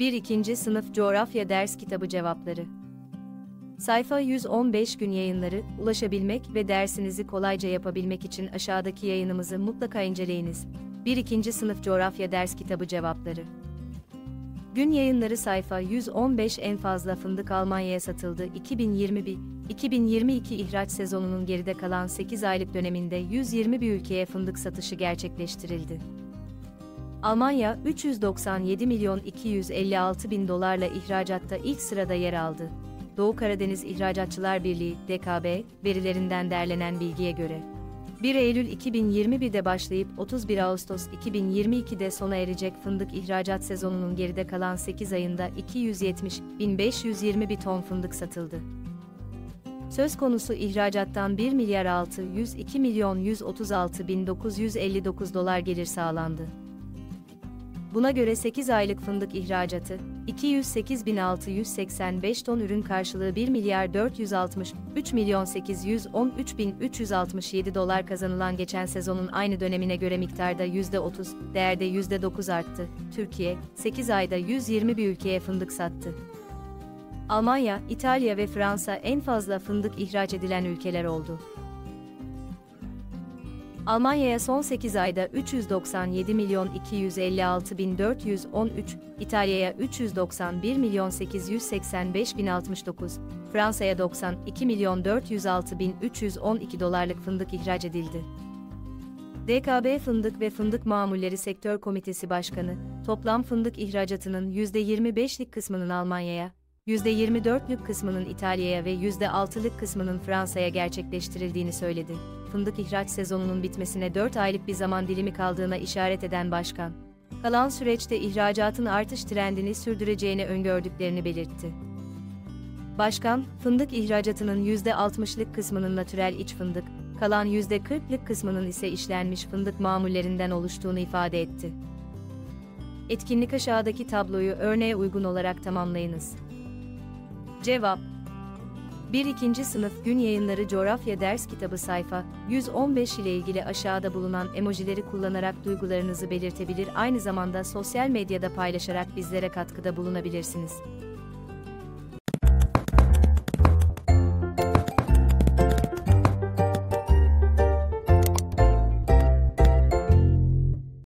1-2. Sınıf Coğrafya Ders Kitabı Cevapları. Sayfa 115. Gün yayınları, ulaşabilmek ve dersinizi kolayca yapabilmek için aşağıdaki yayınımızı mutlaka inceleyiniz. 1-2. Sınıf Coğrafya Ders Kitabı Cevapları. Gün yayınları sayfa 115. En fazla fındık Almanya'ya satıldı. 2021-2022 ihraç sezonunun geride kalan 8 aylık döneminde 121 ülkeye fındık satışı gerçekleştirildi. Almanya, 397 milyon 256 bin dolarla ihracatta ilk sırada yer aldı. Doğu Karadeniz İhracatçılar Birliği, DKB, verilerinden derlenen bilgiye göre, 1 Eylül 2021'de başlayıp 31 Ağustos 2022'de sona erecek fındık ihracat sezonunun geride kalan 8 ayında 270.521 ton fındık satıldı. Söz konusu ihracattan 1 milyar 602 milyon 136 bin 959 dolar gelir sağlandı. Buna göre 8 aylık fındık ihracatı, 208.685 ton ürün karşılığı 1 milyar 463 milyon 813 bin 367 dolar kazanılan geçen sezonun aynı dönemine göre miktarda %30, değerde %9 arttı. Türkiye, 8 ayda 121 ülkeye fındık sattı. Almanya, İtalya ve Fransa en fazla fındık ihraç edilen ülkeler oldu. Almanya'ya son 8 ayda 397 milyon 256 bin 413, İtalya'ya 391 milyon 885 bin 69, Fransa'ya 92 milyon 406 bin 312 dolarlık fındık ihraç edildi. DKB Fındık ve Fındık Mamulleri Sektör Komitesi Başkanı, toplam fındık ihracatının %25'lik kısmının Almanya'ya, %24'lük kısmının İtalya'ya ve %6'lık kısmının Fransa'ya gerçekleştirildiğini söyledi. Fındık ihraç sezonunun bitmesine 4 aylık bir zaman dilimi kaldığına işaret eden başkan, kalan süreçte ihracatın artış trendini sürdüreceğini öngördüklerini belirtti. Başkan, fındık ihracatının %60'lık kısmının natürel iç fındık, kalan %40'lık kısmının ise işlenmiş fındık mamullerinden oluştuğunu ifade etti. Etkinlik aşağıdaki tabloyu örneğe uygun olarak tamamlayınız. Cevap 1-2. Sınıf Gün Yayınları Coğrafya Ders Kitabı sayfa 115 ile ilgili aşağıda bulunan emojileri kullanarak duygularınızı belirtebilir, aynı zamanda sosyal medyada paylaşarak bizlere katkıda bulunabilirsiniz.